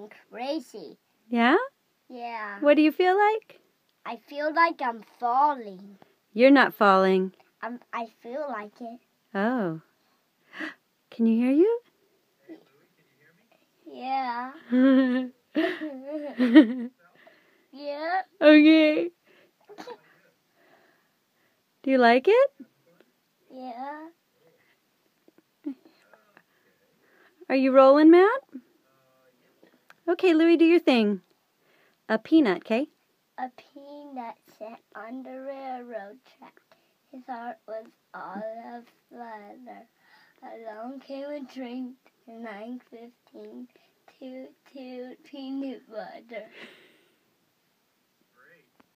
feeling crazy. Yeah? Yeah. What do you feel like? I feel like I'm falling. You're not falling. I feel like it. Oh. Can you hear you? Yeah. Yeah. Okay. Do you like it? Yeah. Are you rolling, Matt? Okay, Louie, do your thing. A peanut, okay? A peanut sat on the railroad track. His heart was all of flutter. Along came a train at 9:15. Toot, toot, peanut butter.